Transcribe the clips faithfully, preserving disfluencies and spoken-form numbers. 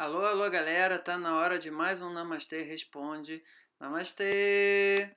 Alô, alô, galera, tá na hora de mais um Namastê Responde. Namastê!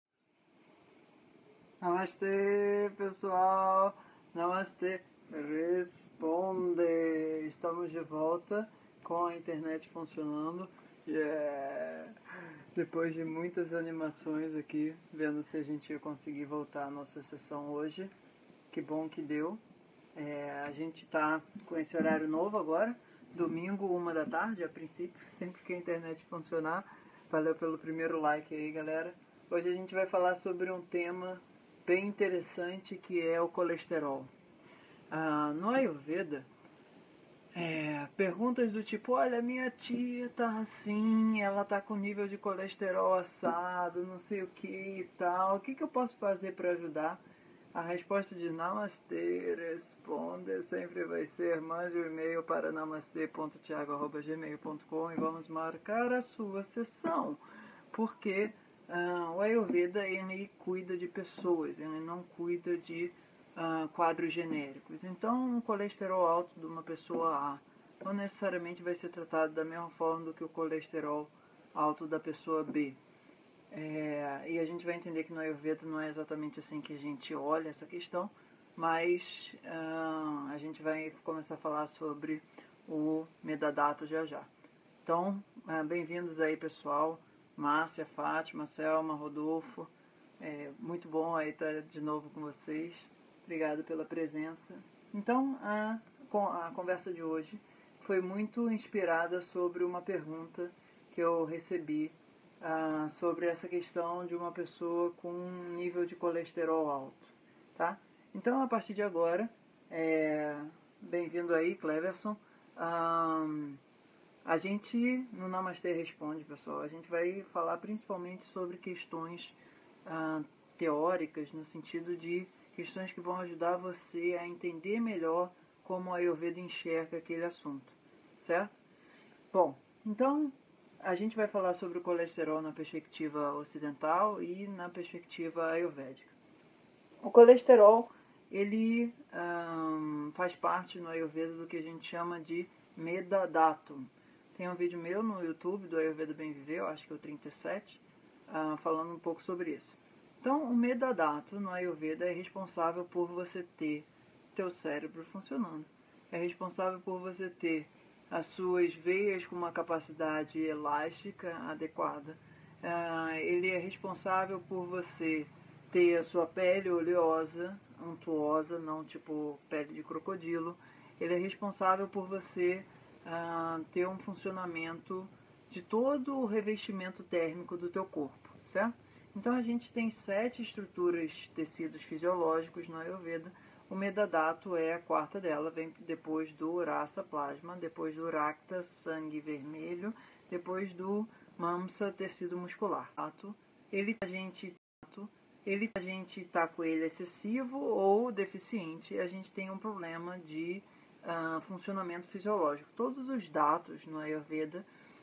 Namastê, pessoal! Namastê Responde! Estamos de volta com a internet funcionando. Yeah. Depois de muitas animações aqui, vendo se a gente ia conseguir voltar à nossa sessão hoje. Que bom que deu. É, a gente tá com esse horário novo agora. Domingo, uma da tarde, a princípio, sempre que a internet funcionar. Valeu pelo primeiro like aí, galera. Hoje a gente vai falar sobre um tema bem interessante, que é o colesterol. Ah, no Ayurveda, é, perguntas do tipo, olha, minha tia tá assim, ela tá com nível de colesterol assado, não sei o que e tal, o que, que eu posso fazer para ajudar? A resposta de Namastê Responde sempre vai ser: mande um e-mail para namastê ponto tiago arroba gmail ponto com e vamos marcar a sua sessão. Porque ah, o Ayurveda, ele cuida de pessoas, ele não cuida de ah, quadros genéricos. Então, o colesterol alto de uma pessoa A não necessariamente vai ser tratado da mesma forma do que o colesterol alto da pessoa B. É, e a gente vai entender que no Ayurveda não é exatamente assim que a gente olha essa questão, mas uh, a gente vai começar a falar sobre o Medadato já já. Então, uh, bem-vindos aí, pessoal. Márcia, Fátima, Selma, Rodolfo. É muito bom aí estar de novo com vocês. Obrigado pela presença. Então, a, a conversa de hoje foi muito inspirada sobre uma pergunta que eu recebi Ah, sobre essa questão de uma pessoa com um nível de colesterol alto, tá? Então, a partir de agora, é, bem-vindo aí, Cleverson. Ah, a gente, no Namastê Responde, pessoal, a gente vai falar principalmente sobre questões ah, teóricas, no sentido de questões que vão ajudar você a entender melhor como a Ayurveda enxerga aquele assunto, certo? Bom, então a gente vai falar sobre o colesterol na perspectiva ocidental e na perspectiva ayurvédica. O colesterol, ele um, faz parte no Ayurveda do que a gente chama de Medadatum. Tem um vídeo meu no YouTube do Ayurveda Bem Viver, eu acho que é o trinta e sete, uh, falando um pouco sobre isso. Então, o Medadatum no Ayurveda é responsável por você ter teu cérebro funcionando. É responsável por você ter as suas veias com uma capacidade elástica adequada. Uh, ele é responsável por você ter a sua pele oleosa, untuosa, não tipo pele de crocodilo. Ele é responsável por você uh, ter um funcionamento de todo o revestimento térmico do teu corpo, certo? Então a gente tem sete estruturas, tecidos fisiológicos no Ayurveda. O Medadato é a quarta dela, vem depois do Rasa Plasma, depois do Rakta, sangue vermelho, depois do Mamsa, tecido muscular. Ele a gente ele a gente está com ele excessivo ou deficiente, a gente tem um problema de uh, funcionamento fisiológico. Todos os dados no Ayurveda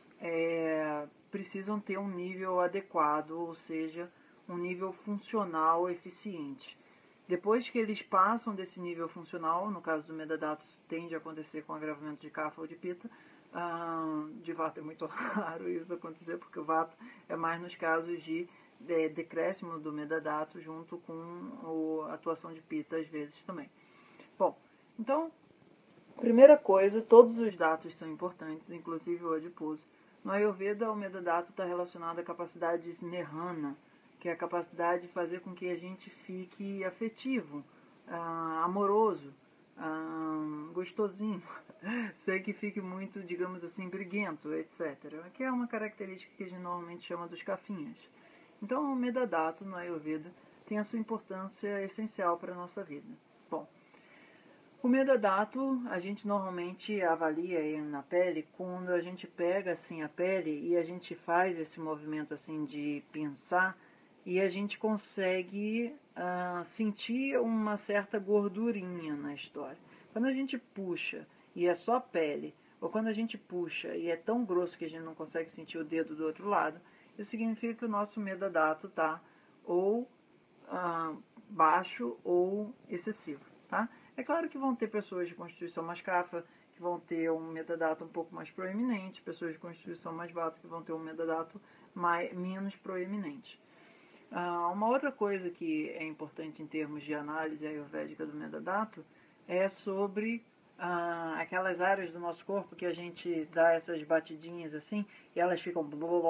é, precisam ter um nível adequado, ou seja, um nível funcional eficiente. Depois que eles passam desse nível funcional, no caso do Medadato tende a acontecer com agravamento de Kapha ou de Pitta, uh, de Vata é muito raro isso acontecer, porque o Vata é mais nos casos de de, decréscimo do Medadato junto com o, a atuação de Pitta às vezes também. Bom, então, primeira coisa, todos os datos são importantes, inclusive o adiposo. No Ayurveda, o Medadato está relacionado à capacidade snehana, que é a capacidade de fazer com que a gente fique afetivo, ah, amoroso, ah, gostosinho, sem que fique muito, digamos assim, briguento, etcétera. Que é uma característica que a gente normalmente chama dos cafinhas. Então, o Medadato no Ayurveda tem a sua importância essencial para a nossa vida. Bom, o Medadato a gente normalmente avalia ele na pele quando a gente pega assim a pele e a gente faz esse movimento assim de pinçar e a gente consegue uh, sentir uma certa gordurinha na história. Quando a gente puxa e é só pele, ou quando a gente puxa e é tão grosso que a gente não consegue sentir o dedo do outro lado, isso significa que o nosso Medadato está ou ah, baixo ou excessivo, tá? É claro que vão ter pessoas de constituição mais Kapha que vão ter um metadato um pouco mais proeminente, pessoas de constituição mais vata que vão ter um metadato mais, menos proeminente. Uh, uma outra coisa que é importante em termos de análise ayurvédica do metadato é sobre uh, aquelas áreas do nosso corpo que a gente dá essas batidinhas assim e elas ficam...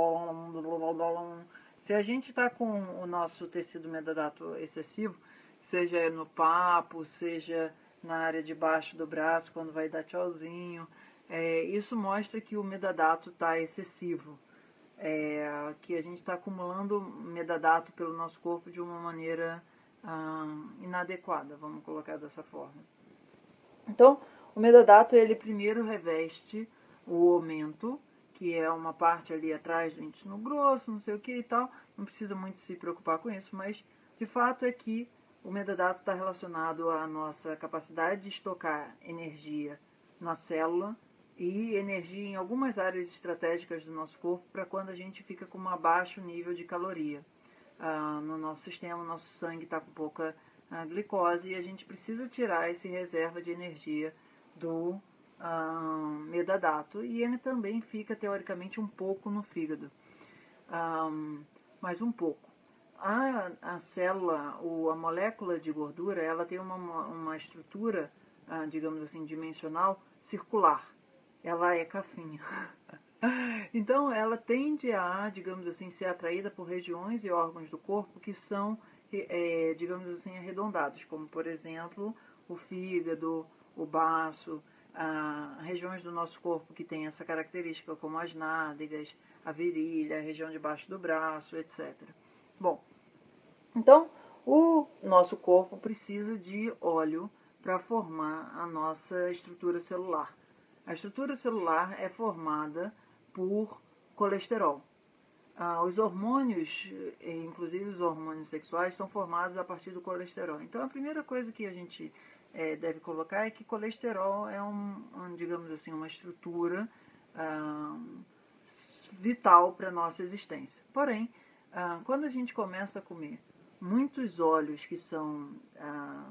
Se a gente está com o nosso tecido metadato excessivo, seja no papo, seja na área de baixo do braço, quando vai dar tchauzinho, é, isso mostra que o metadato está excessivo, é, que a gente está acumulando metadato pelo nosso corpo de uma maneira ah, inadequada, vamos colocar dessa forma. Então, o metadato, ele primeiro reveste o omento, que é uma parte ali atrás do intestino grosso, não sei o que e tal, não precisa muito se preocupar com isso, mas de fato é que o metadato está relacionado à nossa capacidade de estocar energia na célula e energia em algumas áreas estratégicas do nosso corpo para quando a gente fica com um baixo nível de caloria. Ah, no nosso sistema, o nosso sangue está com pouca ah, glicose e a gente precisa tirar esse reserva de energia do ah, metadato. E ele também fica, teoricamente, um pouco no fígado, ah, mas um pouco. A, a célula, ou a molécula de gordura, ela tem uma, uma estrutura, ah, digamos assim, dimensional, circular. Ela é cafinha. Então, ela tende a, digamos assim, ser atraída por regiões e órgãos do corpo que são, é, digamos assim, arredondados, como, por exemplo, o fígado, o baço, ah, regiões do nosso corpo que tem essa característica, como as nádegas, a virilha, a região de baixo do braço, etcétera. Bom, então o nosso corpo precisa de óleo para formar a nossa estrutura celular. A estrutura celular é formada por colesterol. Ah, os hormônios, inclusive os hormônios sexuais, são formados a partir do colesterol. Então a primeira coisa que a gente é, deve colocar é que colesterol é um, um digamos assim, uma estrutura ah, vital para a nossa existência. Porém, ah, quando a gente começa a comer muitos óleos que são ah,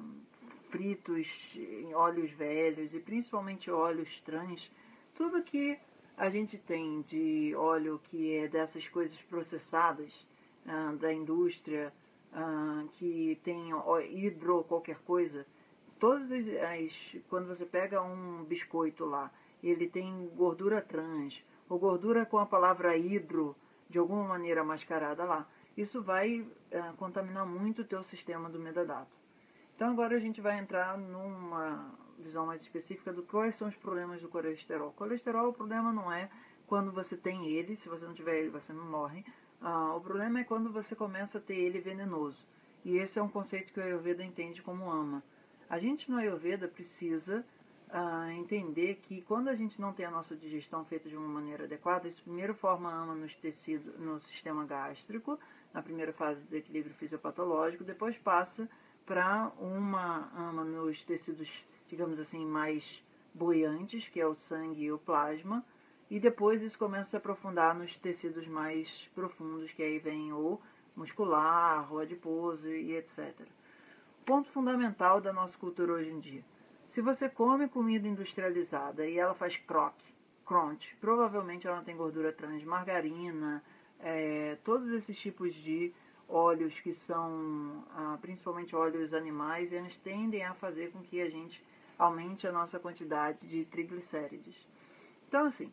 fritos em óleos velhos e principalmente óleos trans, tudo que a gente tem de óleo que é dessas coisas processadas ah, da indústria, ah, que tem hidro qualquer coisa, todas as, as, quando você pega um biscoito lá, ele tem gordura trans, ou gordura com a palavra hidro, de alguma maneira mascarada lá, isso vai uh, contaminar muito o teu sistema do metadato. Então agora a gente vai entrar numa visão mais específica do quais são os problemas do colesterol. O colesterol, o problema não é quando você tem ele, se você não tiver ele você não morre. Uh, o problema é quando você começa a ter ele venenoso. E esse é um conceito que o Ayurveda entende como ama. A gente no Ayurveda precisa uh, entender que quando a gente não tem a nossa digestão feita de uma maneira adequada, isso primeiro forma ama nos tecidos, no sistema gástrico, na primeira fase de desequilíbrio fisiopatológico, depois passa para uma ama nos tecidos, digamos assim, mais boiantes, que é o sangue e o plasma, e depois isso começa a se aprofundar nos tecidos mais profundos, que aí vem o muscular, o adiposo e etcétera. Ponto fundamental da nossa cultura hoje em dia. Se você come comida industrializada e ela faz croque, crunch, provavelmente ela não tem gordura trans, margarina, é, todos esses tipos de óleos que são, ah, principalmente óleos animais, eles tendem a fazer com que a gente aumente a nossa quantidade de triglicérides. Então, assim,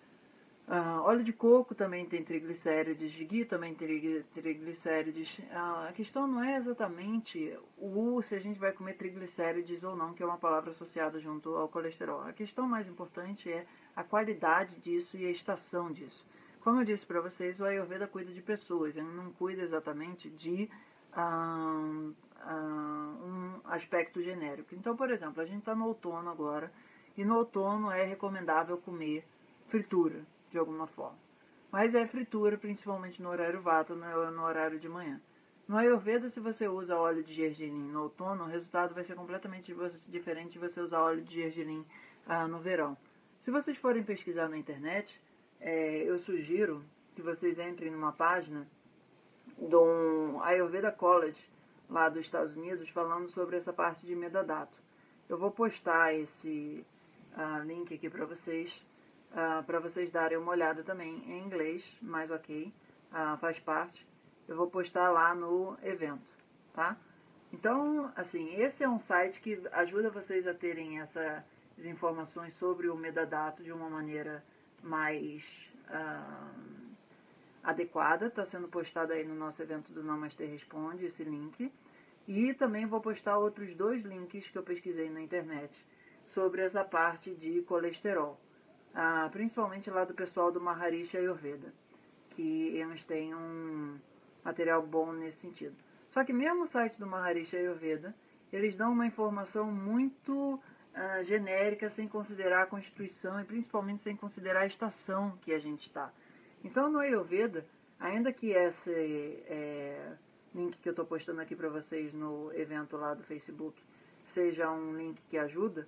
ah, óleo de coco também tem triglicérides, ghee também tem triglicérides. Ah, a questão não é exatamente o se a gente vai comer triglicérides ou não, que é uma palavra associada junto ao colesterol. A questão mais importante é a qualidade disso e a estação disso. Como eu disse para vocês, o Ayurveda cuida de pessoas, ele não cuida exatamente de ah, ah, um aspecto genérico. Então, por exemplo, a gente está no outono agora, e no outono é recomendável comer fritura, de alguma forma. Mas é fritura principalmente no horário vata, no horário de manhã. No Ayurveda, se você usa óleo de gergelim no outono, o resultado vai ser completamente diferente de você usar óleo de gergelim ah, no verão. Se vocês forem pesquisar na internet, é, eu sugiro que vocês entrem numa página do Ayurveda College, lá dos Estados Unidos, falando sobre essa parte de metadato. Eu vou postar esse, uh, link aqui para vocês, uh, para vocês darem uma olhada também em inglês, mas ok, uh, faz parte. Eu vou postar lá no evento, tá? Então, assim, esse é um site que ajuda vocês a terem essas informações sobre o metadato de uma maneira mais uh, adequada. Está sendo postado aí no nosso evento do Namastê Responde, esse link. E também vou postar outros dois links que eu pesquisei na internet sobre essa parte de colesterol. Uh, principalmente lá do pessoal do Maharishi Ayurveda, que eles têm um material bom nesse sentido. Só que mesmo o site do Maharishi Ayurveda, eles dão uma informação muito uh, genérica, sem considerar a Constituição e principalmente sem considerar a estação que a gente está. Então no Ayurveda, ainda que esse é, link que eu estou postando aqui para vocês no evento lá do Facebook seja um link que ajuda,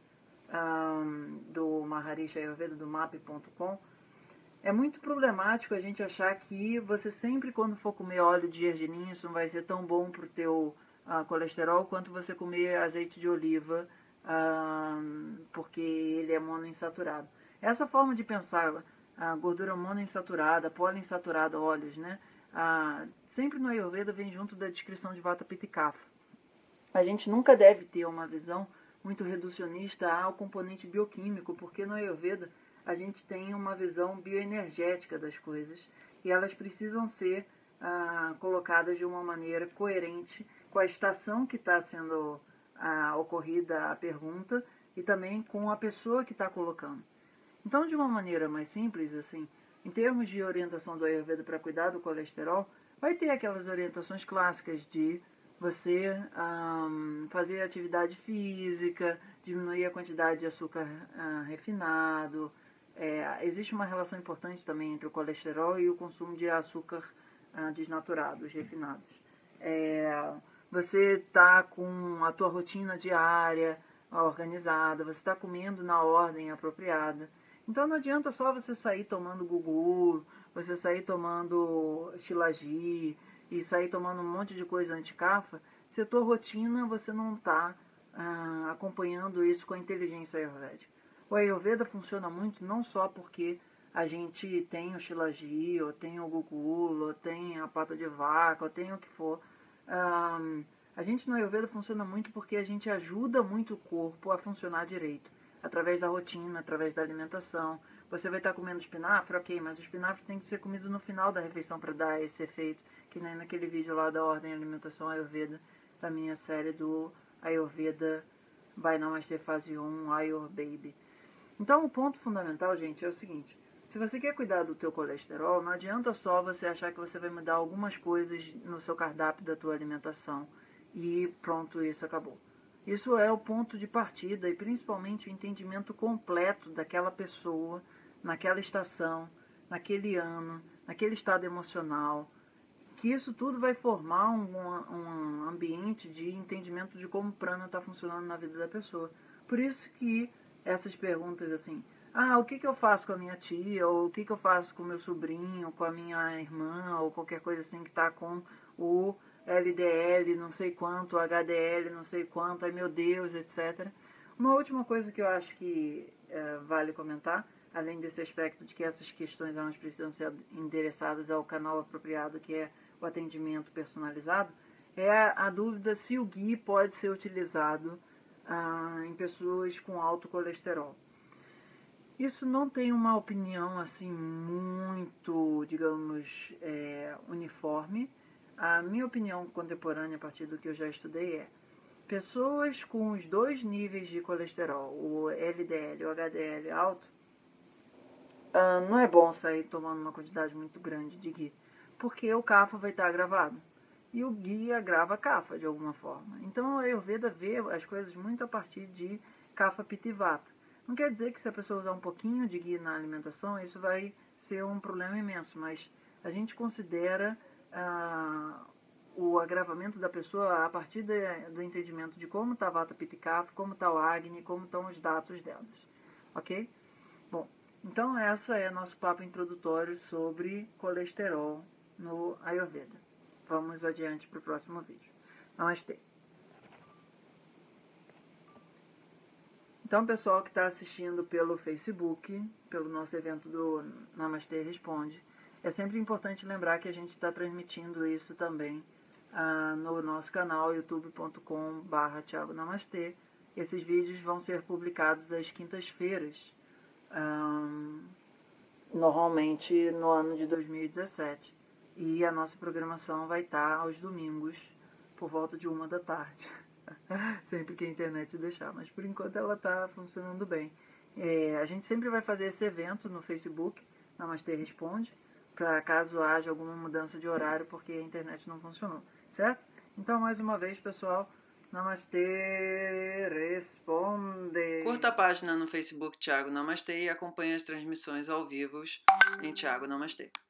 um, do Maharishi Ayurveda, do map ponto com, é muito problemático a gente achar que você sempre, quando for comer óleo de gergelim, isso não vai ser tão bom para o teu uh, colesterol quanto você comer azeite de oliva, uh, porque ele é monoinsaturado. Essa forma de pensar, a uh, gordura monoinsaturada, poliinsaturada, óleos, né? Uh, sempre no Ayurveda vem junto da descrição de Vata, Pitta e Kapha. A gente nunca deve ter uma visão muito reducionista ao componente bioquímico, porque no Ayurveda a gente tem uma visão bioenergética das coisas e elas precisam ser ah, colocadas de uma maneira coerente com a estação que está sendo ah, ocorrida a pergunta e também com a pessoa que está colocando. Então, de uma maneira mais simples, assim, em termos de orientação do Ayurveda para cuidar do colesterol, vai ter aquelas orientações clássicas de você um, fazer atividade física, diminuir a quantidade de açúcar uh, refinado. É, existe uma relação importante também entre o colesterol e o consumo de açúcar uh, desnaturados, refinados. É, você está com a tua rotina diária organizada, você está comendo na ordem apropriada. Então não adianta só você sair tomando gugu, você sair tomando shilajit e sair tomando um monte de coisa anti-kapha, se a tua rotina você não está ah, acompanhando isso com a inteligência ayurvédica. O Ayurveda funciona muito não só porque a gente tem o shilajit, ou tem o gugu, ou tem a pata de vaca, ou tem o que for. Ah, a gente no Ayurveda funciona muito porque a gente ajuda muito o corpo a funcionar direito, através da rotina, através da alimentação. Você vai estar comendo espinafre, ok, mas o espinafre tem que ser comido no final da refeição para dar esse efeito, que nem naquele vídeo lá da Ordem Alimentação Ayurveda, da minha série do Ayurveda Vai Namastê Fase um, Ayur Baby. Então o ponto fundamental, gente, é o seguinte: se você quer cuidar do teu colesterol, não adianta só você achar que você vai mudar algumas coisas no seu cardápio da tua alimentação e pronto, isso acabou. Isso é o ponto de partida e principalmente o entendimento completo daquela pessoa, naquela estação, naquele ano, naquele estado emocional, que isso tudo vai formar um, um ambiente de entendimento de como o prana está funcionando na vida da pessoa. Por isso que essas perguntas assim, ah, o que, que eu faço com a minha tia, ou o que, que eu faço com o meu sobrinho, com a minha irmã, ou qualquer coisa assim que está com o L D L não sei quanto, H D L não sei quanto, ai meu Deus, etcétera. Uma última coisa que eu acho que é, vale comentar, além desse aspecto de que essas questões elas precisam ser endereçadas ao canal apropriado, que é o atendimento personalizado, é a, a dúvida se o ghee pode ser utilizado ah, em pessoas com alto colesterol. Isso não tem uma opinião assim muito, digamos, é, uniforme. A minha opinião contemporânea, a partir do que eu já estudei, é pessoas com os dois níveis de colesterol, o L D L e o H D L alto, ah, não é bom sair tomando uma quantidade muito grande de ghee, porque o kapha vai estar agravado. E o ghee agrava a kapha de alguma forma. Então a Ayurveda vê as coisas muito a partir de kapha, pitta e vata. Não quer dizer que se a pessoa usar um pouquinho de ghee na alimentação, isso vai ser um problema imenso, mas a gente considera ah, o agravamento da pessoa a partir de, do entendimento de como está a vata, pitta e kapha, como está o agni, como estão os dados delas. Ok? Bom, então essa é nosso papo introdutório sobre colesterol no Ayurveda. Vamos adiante para o próximo vídeo. Namastê. Então, pessoal que está assistindo pelo Facebook, pelo nosso evento do Namastê Responde, é sempre importante lembrar que a gente está transmitindo isso também ah, no nosso canal youtube ponto com barra Thiago Namastê. Esses vídeos vão ser publicados às quintas-feiras, ah, normalmente no ano de dois mil e dezessete. E a nossa programação vai estar aos domingos, por volta de uma da tarde. Sempre que a internet deixar, mas por enquanto ela está funcionando bem. É, a gente sempre vai fazer esse evento no Facebook, Namastê Responde, para caso haja alguma mudança de horário porque a internet não funcionou, certo? Então, mais uma vez, pessoal, Namastê Responde. Curta a página no Facebook Thiago Namastê e acompanhe as transmissões ao vivo em Thiago Namastê.